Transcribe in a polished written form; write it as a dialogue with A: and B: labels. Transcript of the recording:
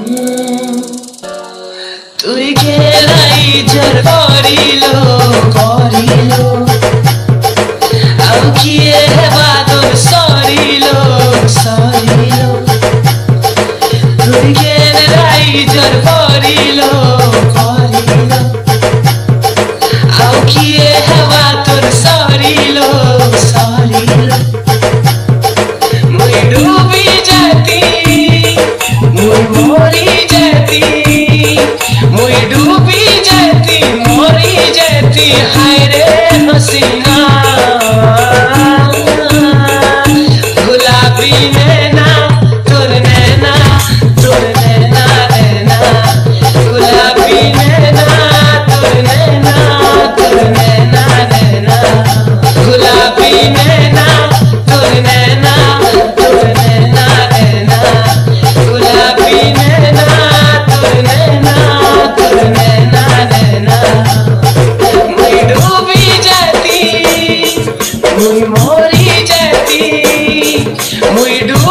A: তুই গেলাই জর করিলো আউ কিয়ে হেবা তোর সরিলো তুই গেলাই জর করিলো আউ কিয়ে হেবা তোর সরিলো মুই ডুবি যেতি মুই মরি যেতি মুই ডুবি যেতি মরি যেতি হায় রে হসিনা गुलाबी नैना तोर नैना नैना गुलाबी नैना तोर नैना नैना गुलाबी नैना तोर नैना नैना गुलाबी नैना तोर नैना नैना मुई डूबी जाती मुई मोरी जाती मुई